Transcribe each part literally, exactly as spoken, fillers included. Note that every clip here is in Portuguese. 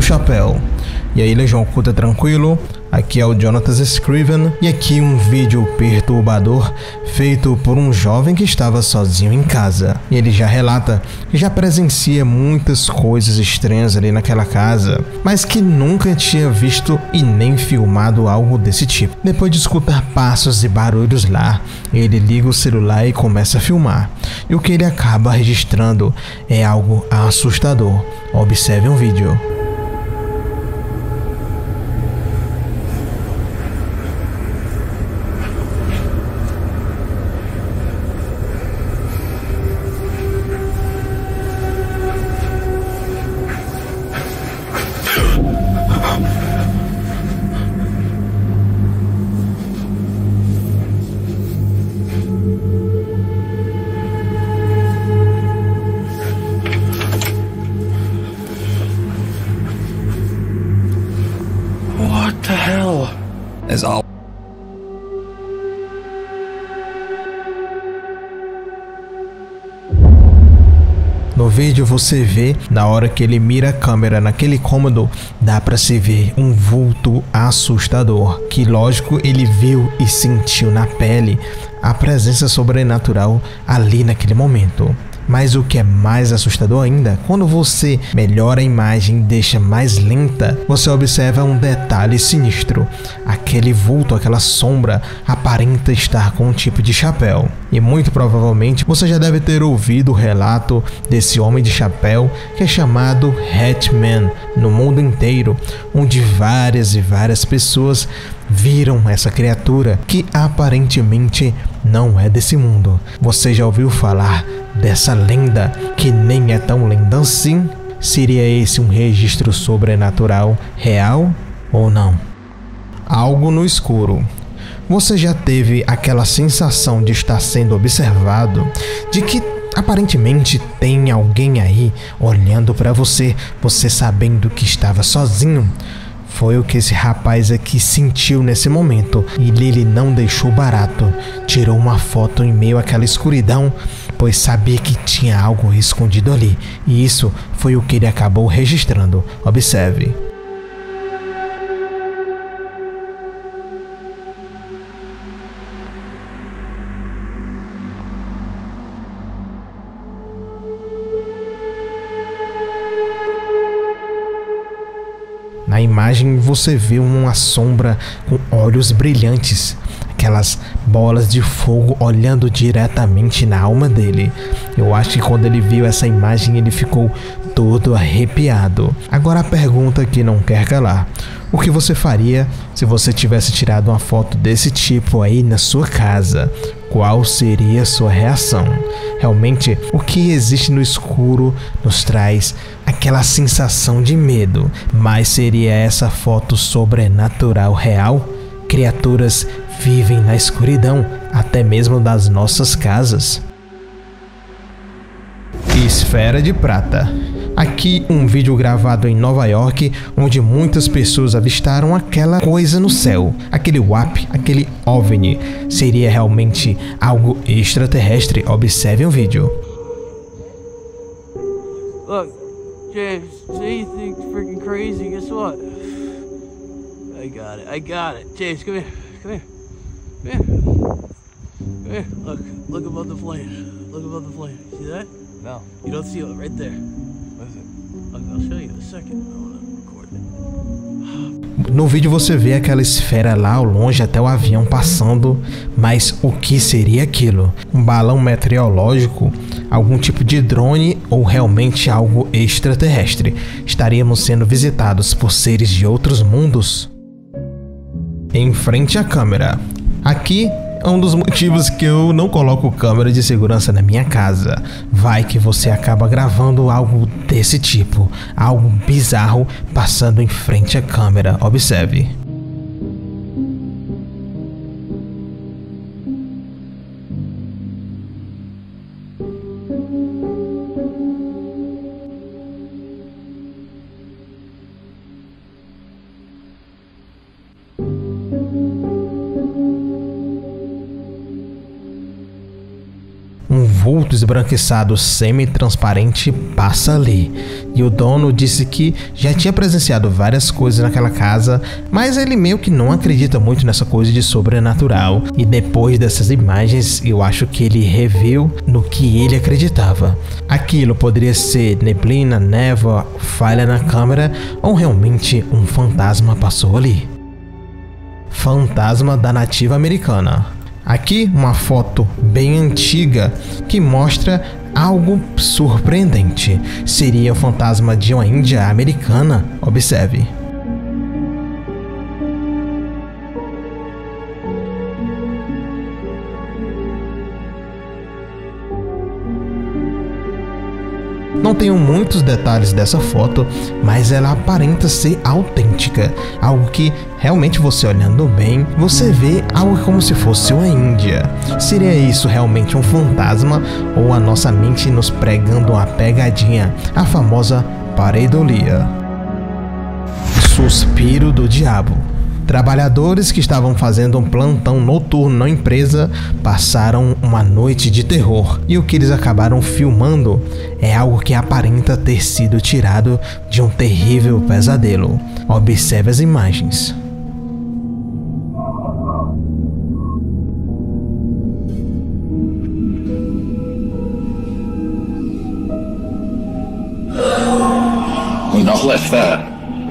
chapéu. E aí, Legião Oculta, tranquilo? Aqui é o Jonatas Scriven e aqui um vídeo perturbador feito por um jovem que estava sozinho em casa. E ele já relata que já presencia muitas coisas estranhas ali naquela casa, mas que nunca tinha visto e nem filmado algo desse tipo. Depois de escutar passos e barulhos lá, ele liga o celular e começa a filmar. E o que ele acaba registrando é algo assustador. Observe um vídeo. What the hell? As all. No vídeo você vê, na hora que ele mira a câmera naquele cômodo, dá pra se ver um vulto assustador, que lógico ele viu e sentiu na pele a presença sobrenatural ali naquele momento. Mas o que é mais assustador ainda, quando você melhora a imagem e deixa mais lenta, você observa um detalhe sinistro. Aquele vulto, aquela sombra, aparenta estar com um tipo de chapéu. E muito provavelmente você já deve ter ouvido o relato desse homem de chapéu que é chamado Hatman no mundo inteiro, onde várias e várias pessoas viram essa criatura que aparentemente não é desse mundo. Você já ouviu falar dessa lenda que nem é tão lenda assim? Seria esse um registro sobrenatural real ou não? Algo no escuro. Você já teve aquela sensação de estar sendo observado, de que aparentemente tem alguém aí olhando para você, você sabendo que estava sozinho? Foi o que esse rapaz aqui sentiu nesse momento, e ele não deixou barato. Tirou uma foto em meio àquela escuridão, pois sabia que tinha algo escondido ali, e isso foi o que ele acabou registrando. Observe. Na imagem você vê uma sombra com olhos brilhantes, aquelas bolas de fogo olhando diretamente na alma dele. Eu acho que quando ele viu essa imagem ele ficou todo arrepiado. Agora a pergunta que não quer calar: o que você faria se você tivesse tirado uma foto desse tipo aí na sua casa? Qual seria a sua reação? Realmente, o que existe no escuro nos traz aquela sensação de medo, mas seria essa foto sobrenatural real? Criaturas vivem na escuridão, até mesmo das nossas casas. Esfera de prata. Aqui um vídeo gravado em Nova York, onde muitas pessoas avistaram aquela coisa no céu, aquele W A P, aquele OVNI. Seria realmente algo extraterrestre? Observe o vídeo. Look, James, say you think freaking crazy, guess what? I got it, I got it. James, come here, come here, come here. Come here, look, look above the flame, look above the flame. See that? No. You don't see it right there. What is it? Look, I'll show you in a second. I wanna record it. No vídeo você vê aquela esfera lá ao longe, até o avião passando, mas o que seria aquilo? Um balão meteorológico? Algum tipo de drone ou realmente algo extraterrestre? Estaríamos sendo visitados por seres de outros mundos? Em frente à câmera. Aqui é um dos motivos que eu não coloco câmera de segurança na minha casa. Vai que você acaba gravando algo desse tipo, algo bizarro passando em frente à câmera. Observe. Um vulto esbranquiçado semi-transparente passa ali, e o dono disse que já tinha presenciado várias coisas naquela casa, mas ele meio que não acredita muito nessa coisa de sobrenatural, e depois dessas imagens eu acho que ele reviu no que ele acreditava. Aquilo poderia ser neblina, névoa, falha na câmera ou realmente um fantasma passou ali. Fantasma da nativa americana. Aqui uma foto bem antiga que mostra algo surpreendente. Seria o fantasma de uma índia americana? Observe. Não tenho muitos detalhes dessa foto, mas ela aparenta ser autêntica, algo que realmente você olhando bem, você vê algo como se fosse uma Índia. Seria isso realmente um fantasma ou a nossa mente nos pregando uma pegadinha, a famosa pareidolia? Suspiro do diabo. Trabalhadores que estavam fazendo um plantão noturno na empresa passaram uma noite de terror, e o que eles acabaram filmando é algo que aparenta ter sido tirado de um terrível pesadelo. Observe as imagens. We're not left there.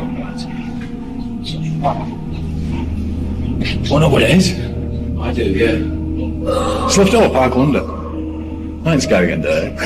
Well, know what it is? I do, yeah. It's left over Park London. I ain't scary and dirty.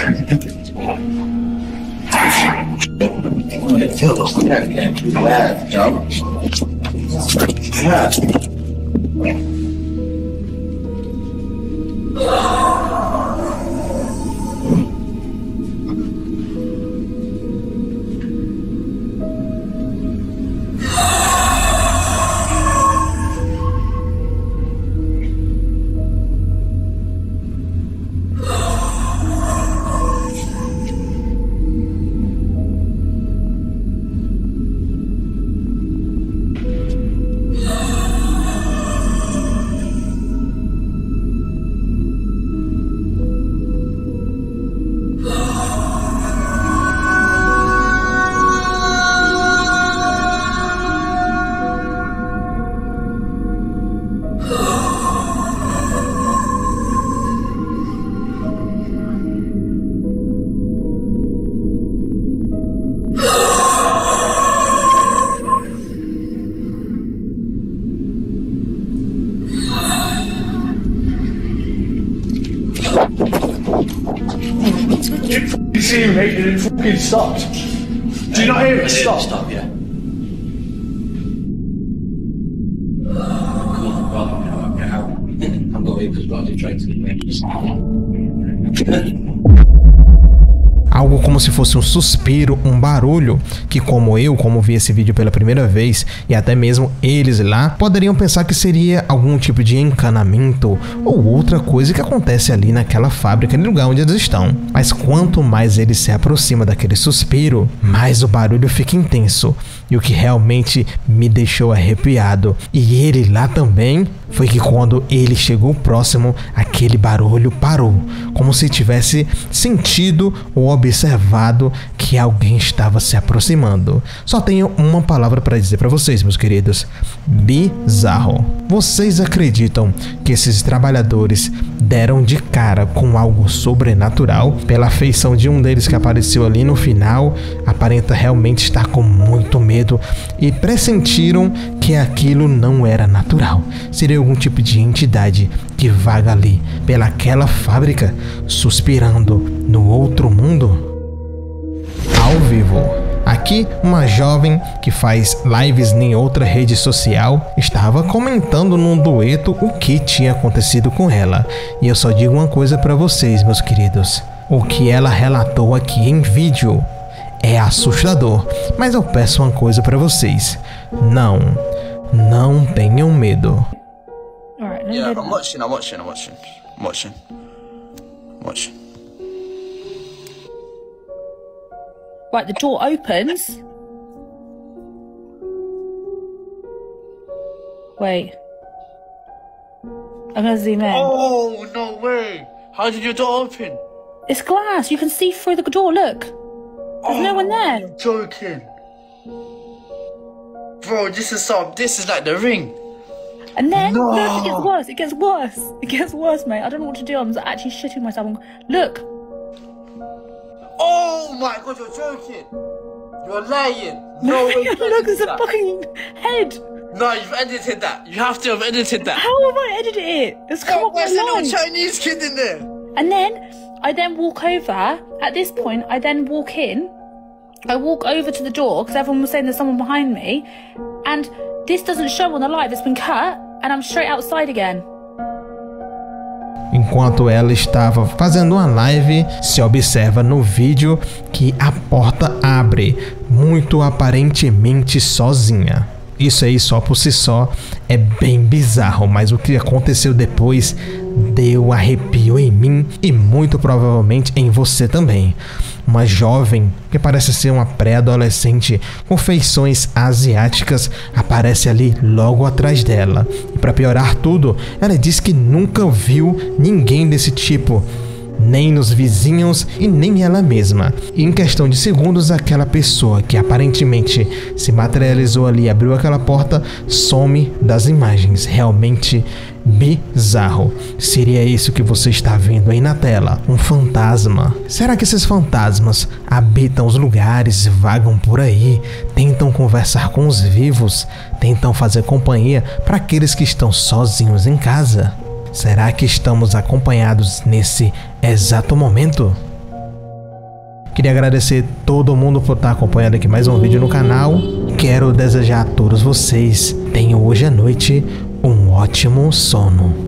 You see him, mate, and it fucking stopped. Do you not hear it stop? Stop, yeah. I'm not because I did try to get Algo como se fosse um suspiro, um barulho, que como eu, como vi esse vídeo pela primeira vez, e até mesmo eles lá, poderiam pensar que seria algum tipo de encanamento ou outra coisa que acontece ali naquela fábrica, no lugar onde eles estão. Mas quanto mais ele se aproxima daquele suspiro, mais o barulho fica intenso. E o que realmente me deixou arrepiado, e ele lá também, foi que quando ele chegou próximo, aquele barulho parou, como se tivesse sentido ou observado que alguém estava se aproximando. Só tenho uma palavra para dizer para vocês, meus queridos: bizarro. Vocês acreditam que esses trabalhadores deram de cara com algo sobrenatural? Pela feição de um deles que apareceu ali no final, aparenta realmente estar com muito medo e pressentiram que aquilo não era natural. Seria algum tipo de entidade que vaga ali pelaquela fábrica, suspirando no outro mundo? Ao vivo. Aqui, uma jovem que faz lives em outra rede social estava comentando num dueto o que tinha acontecido com ela. E eu só digo uma coisa para vocês, meus queridos: o que ela relatou aqui em vídeo é assustador. Mas eu peço uma coisa para vocês: não, não tenham medo. Yeah, I'm watching, I'm watching, I'm watching. I'm watching. I'm watching. Right, the door opens. Wait. I'm gonna zoom in. Oh, no way! How did your door open? It's glass. You can see through the door. Look. There's Oh, no one there. You're joking. Bro, this is some. This is like The Ring. And then, No. look, it gets worse. It gets worse. It gets worse, mate. I don't know what to do. I'm actually shitting myself. Look. Oh my god, you're joking. You're lying. No way. you Look, there's edited a that. fucking head. No, you've edited that. You have to have edited that. How have I edited it? It's come Oh, up where's the little online. Chinese kid in there? And then I then walk over. At this point, I then walk in. I walk over to the door because everyone was saying there's someone behind me. And this doesn't show on the live. It's been cut. And I'm straight outside again. Enquanto ela estava fazendo uma live, se observa no vídeo que a porta abre, muito aparentemente sozinha. Isso aí só por si só é bem bizarro, mas o que aconteceu depois deu arrepio em mim e muito provavelmente em você também. Uma jovem que parece ser uma pré-adolescente com feições asiáticas aparece ali logo atrás dela. E para piorar tudo, ela diz que nunca viu ninguém desse tipo, nem nos vizinhos e nem ela mesma. E em questão de segundos, aquela pessoa que aparentemente se materializou ali, abriu aquela porta, some das imagens. Realmente bizarro. Seria isso que você está vendo aí na tela? Um fantasma? Será que esses fantasmas habitam os lugares, vagam por aí, tentam conversar com os vivos, tentam fazer companhia para aqueles que estão sozinhos em casa? Será que estamos acompanhados nesse exato momento? Queria agradecer todo mundo por estar acompanhando aqui mais um vídeo no canal. Quero desejar a todos vocês, tenham hoje à noite um ótimo sono.